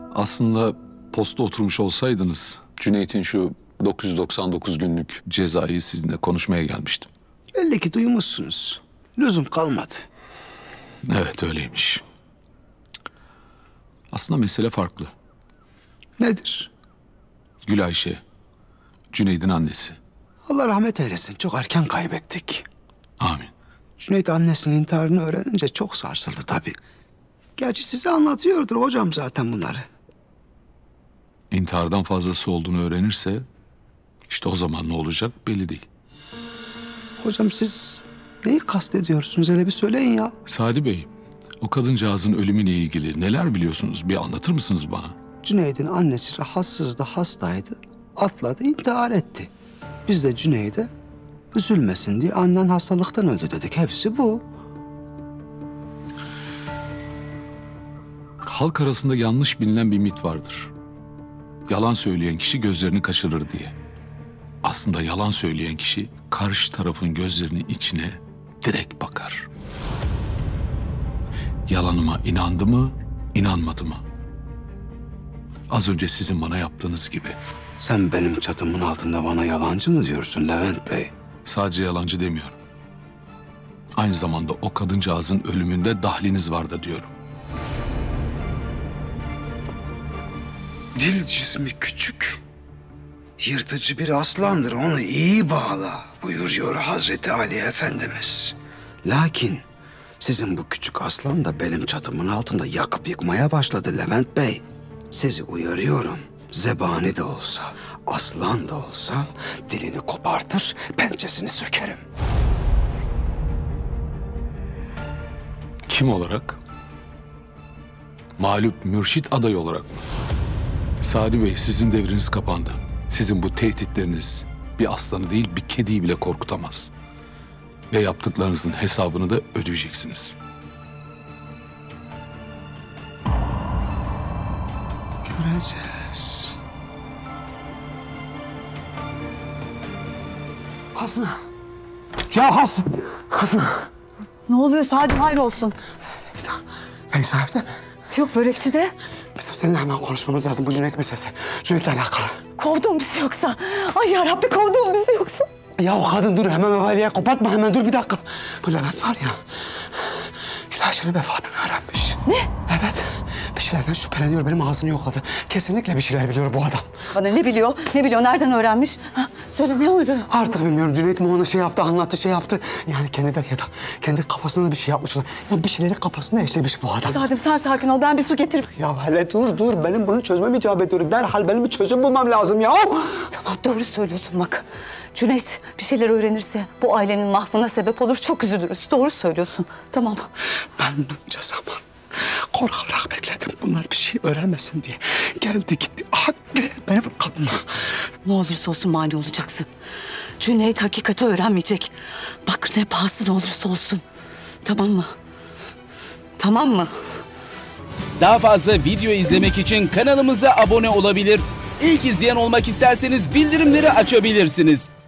Aslında posta oturmuş olsaydınız Cüneyt'in şu 999 günlük cezayı sizinle konuşmaya gelmiştim. Belli ki duymuşsunuz. Lüzum kalmadı. Evet, öyleymiş. Aslında mesele farklı. Nedir? Gül Ayşe, Cüneyt'in annesi. Allah rahmet eylesin. Çok erken kaybettik. Amin. Cüneyt annesinin intiharını öğrenince çok sarsıldı tabii. Gerçi size anlatıyordur hocam zaten bunları. İntihardan fazlası olduğunu öğrenirse işte o zaman ne olacak belli değil. Hocam siz neyi kastediyorsunuz, hele bir söyleyin ya. Sadi Bey, o kadıncağızın ölümüyle ilgili neler biliyorsunuz? Bir anlatır mısınız bana? Cüneyt'in annesi rahatsızdı, hastaydı. Atladı, intihar etti. Biz de Cüneyt'e üzülmesin diye annen hastalıktan öldü dedik. Hepsi bu. Halk arasında yanlış bilinen bir mit vardır. Yalan söyleyen kişi gözlerini kaşırır diye. Aslında yalan söyleyen kişi karşı tarafın gözlerinin içine direkt bakar. Yalanıma inandı mı, inanmadı mı? Az önce sizin bana yaptığınız gibi. Sen benim çatımın altında bana yalancı mı diyorsun Levent Bey? Sadece yalancı demiyorum. Aynı zamanda o kadıncağızın ölümünde dahliniz var da diyorum. Dil cismi küçük, yırtıcı bir aslandır, onu iyi bağla buyuruyor Hazreti Ali Efendimiz. Lakin sizin bu küçük aslan da benim çatımın altında yakıp yıkmaya başladı Levent Bey. Sizi uyarıyorum, zebani de olsa, aslan da olsa dilini kopartır, pençesini sökerim. Kim olarak? Mağlup mürşit adayı olarak mı? Sadi Bey, sizin devriniz kapandı. Sizin bu tehditleriniz bir aslanı değil bir kediyi bile korkutamaz. Ve yaptıklarınızın hesabını da ödeyeceksiniz. Göreceğiz. Hasna. Ya Hasna. Hasna. Ne oluyor Sadi, hayır olsun. Feyza evde mi? Yok, börekçide. Bizim seninle hemen konuşmamız lazım bu Cüneyt meselesi. Cüneyt'le alakalı. Kovdun bizi yoksa? Ay yarabbi, kovdun bizi yoksa? Ya o kadın dur, hemen Mevali'ye kopartma, hemen dur bir dakika. Bu Levent var ya, Gül Ayşe'nin vefatını öğrenmiş. Ne? Evet, bir şeylerden şüpheleniyor, benim ağzımı yokladı. Kesinlikle bir şeyler biliyor bu adam. Bana ne biliyor, nereden öğrenmiş? Ha, söyle, ne oluyor? Artık bilmiyorum, Cüneyt mi ona şey yaptı, anlattı, şey yaptı. Yani kendi de ya da kendi kafasında bir şey yapmış. Ya bir şeyleri kafasında eşlemiş bu adam. Sadim, sen sakin ol, ben bir su getirip... Ya hele dur, benim bunu çözmem icap ediyor. Derhal benim bir çözüm bulmam lazım ya. Tamam, doğru söylüyorsun bak. Cüneyt bir şeyler öğrenirse bu ailenin mahvına sebep olur, çok üzülürüz. Doğru söylüyorsun, tamam. Ben bunca zaman korkarak bekledim bunlar bir şey öğrenmesin diye. Geldi gitti, benim kapıma. Ne olursa olsun mani olacaksın. Cüneyt hakikati öğrenmeyecek. Bak ne pahasına olursa olsun. Tamam mı? Tamam mı? Daha fazla video izlemek için kanalımıza abone olabilir. İlk izleyen olmak isterseniz bildirimleri açabilirsiniz.